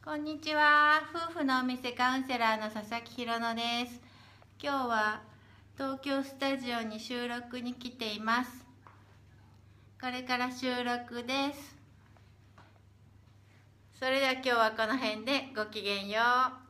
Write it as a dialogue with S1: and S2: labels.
S1: こんにちは。夫婦のお店カウンセラーの佐々木ひろのです。今日は東京スタジオに収録に来ています。これから収録です。それでは今日はこの辺でごきげんよう。